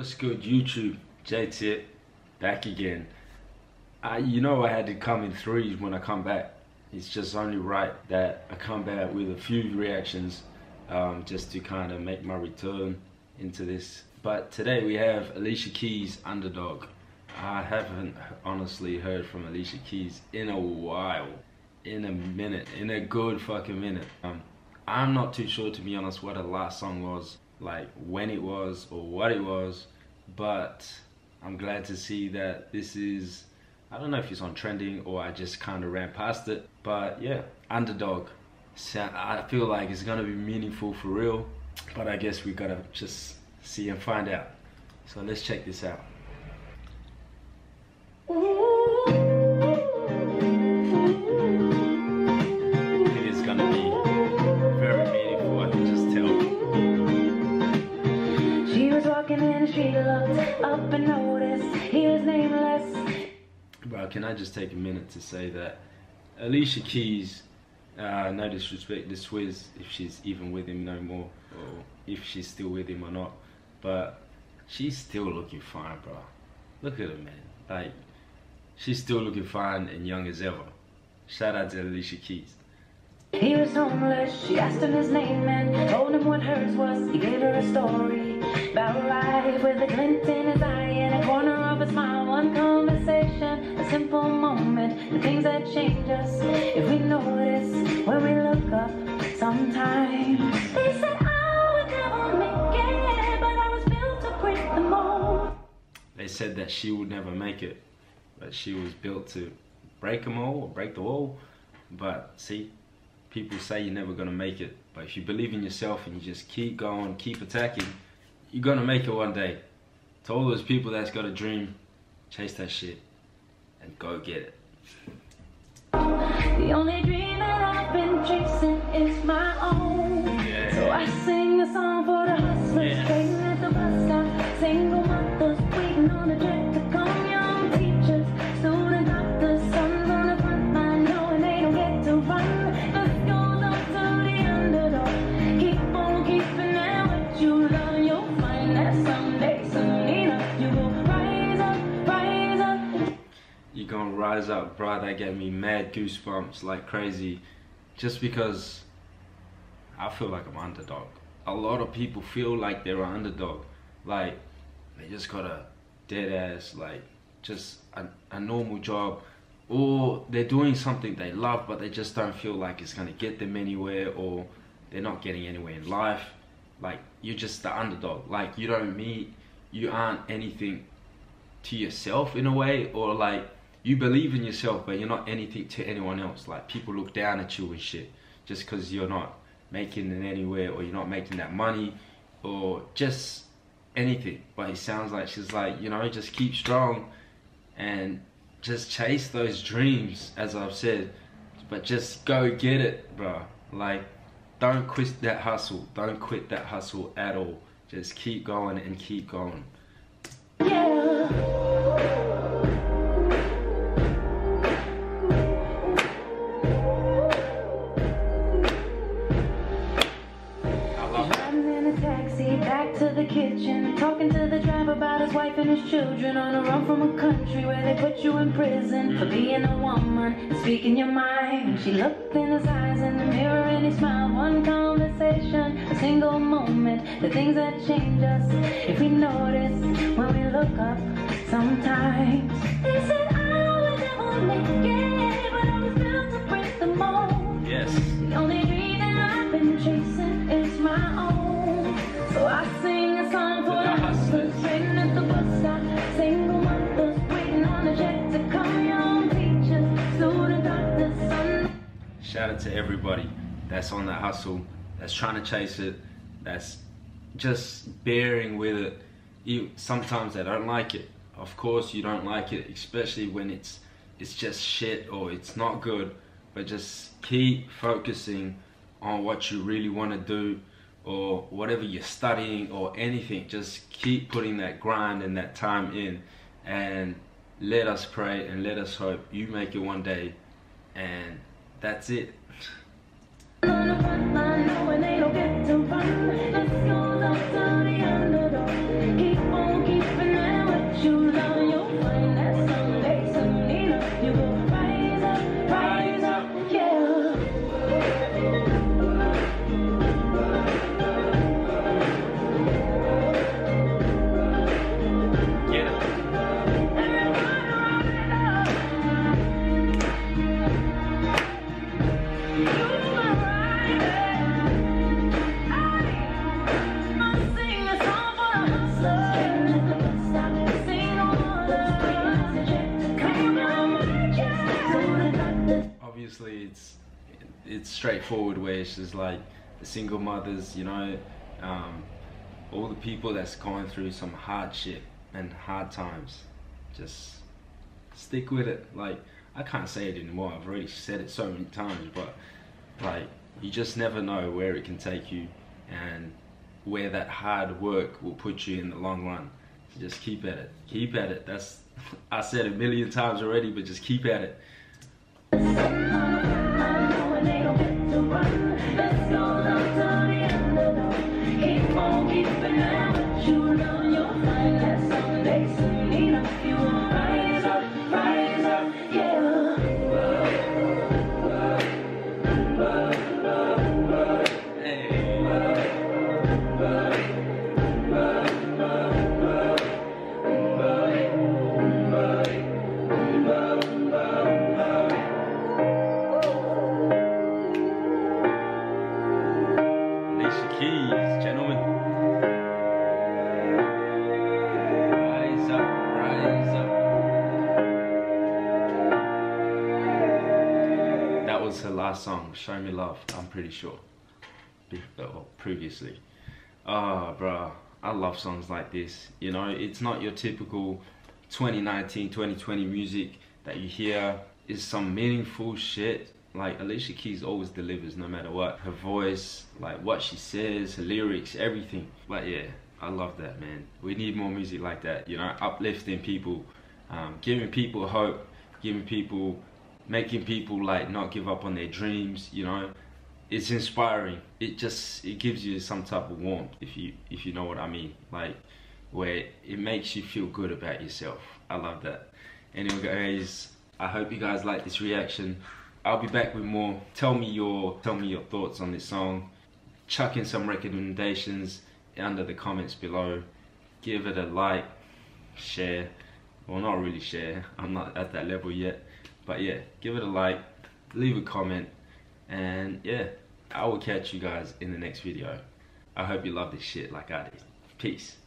What's good, YouTube? Jtip back again. You know I had to come in threes when I come back. It's just only right that I come back with a few reactions just to kind of make my return into this. But today we have Alicia Keys, Underdog. I haven't honestly heard from Alicia Keys in a while, in a minute, in a good fucking minute. I'm not too sure, to be honest, what her last song was, like when it was or what it was, but I'm glad to see that this is, I don't know if it's on trending or I just kind of ran past it, but yeah, Underdog. So I feel like it's gonna be meaningful for real, but I guess we gotta just see and find out. So let's check this out. Up and noticed he was nameless. Bro, can I just take a minute to say that Alicia Keys, no disrespect to Swizz if she's even with him no more, or if she's still with him or not, but she's still looking fine, bro. Look at her, man. Like, she's still looking fine and young as ever. Shout out to Alicia Keys. He was homeless, she asked him his name and told him what hers was. He gave her a story about life with a glint in his eye and a corner of a smile. One conversation, a simple moment, the things that change us if we notice when we look up sometimes. They said I would never make it, but I was built to break the mold. They said that she would never make it, but she was built to break them all, or break the wall. But see, people say you're never gonna make it, but if you believe in yourself and you just keep going, keep attacking, you're gonna make it one day. To all those people that's got a dream, chase that shit and go get it. The only dream that I've been chasing is my own. Yeah. So I sing a song for the hustlers, trading at the bus stop, single mothers waiting on the jet to come, young teachers, student doctors, sons on the front line knowing they don't get to run. This goes up to the underdog. Keep on keeping at what you love, you'll find that someday, soon enough, you will rise up, rise up. You're gonna rise up, bro. That gave me mad goosebumps like crazy, just because I feel like I'm underdog. A lot of people feel like they're an underdog, like they just got a dead ass, like just a normal job, or they're doing something they love but they just don't feel like it's gonna get them anywhere, or they're not getting anywhere in life. Like, you're just the underdog. Like, you aren't anything to yourself in a way, or like you believe in yourself but you're not anything to anyone else. Like, people look down at you and shit just because you're not making it anywhere, or you're not making that money, or just anything. But it sounds like she's like, you know, just keep strong and just chase those dreams, as I've said, but just go get it, bro. Like, don't quit that hustle. Don't quit that hustle at all. Just keep going and keep going. Back to the kitchen, talking to the driver about his wife and his children, on a run from a country where they put you in prison for being a woman and speaking your mind. She looked in his eyes in the mirror and he smiled. One conversation, a single moment, the things that change us if we notice when we look up sometimes. They said I would never make it, but I was built to break the mold. Yes. The only dream that I've been chasing is my own. So I sing a song for the hustlers, trading at the bus stop, single mothers waiting on the jet to come, young teachers, student doctors, son. Shout out to everybody that's on that hustle, that's trying to chase it, that's just bearing with it. Sometimes they don't like it. Of course you don't like it, especially when it's just shit or it's not good, but just keep focusing on what you really want to do, or whatever you're studying or anything. Just keep putting that grind and that time in, and let us pray and let us hope you make it one day, and that's it. Keep on keeping it's straightforward, where it's just like the single mothers, you know, all the people that's going through some hardship and hard times. Just stick with it. Like, I can't say it anymore, I've already said it so many times, but like, you just never know where it can take you and where that hard work will put you in the long run. So just keep at it. Keep at it. That's, I said it a million times already, but just keep at it. Alicia Keys, gentlemen. Rise up, rise up. That was her last song, Show Me Love, I'm pretty sure. Previously. Oh, bro, I love songs like this. You know, it's not your typical 2019, 2020 music that you hear. It's some meaningful shit. Like, Alicia Keys always delivers no matter what. Her voice, like what she says, her lyrics, everything. But yeah, I love that, man. We need more music like that, you know, uplifting people, giving people hope, making people like not give up on their dreams, you know. It's inspiring. It gives you some type of warmth, if you know what I mean. Like, where it makes you feel good about yourself. I love that. Anyway, guys, I hope you guys like this reaction. I'll be back with more. Tell me your thoughts on this song. Chuck in some recommendations under the comments below. Give it a like, share. Well, not really share. I'm not at that level yet. But yeah, give it a like, leave a comment, and yeah, I will catch you guys in the next video. I hope you love this shit like I did. Peace.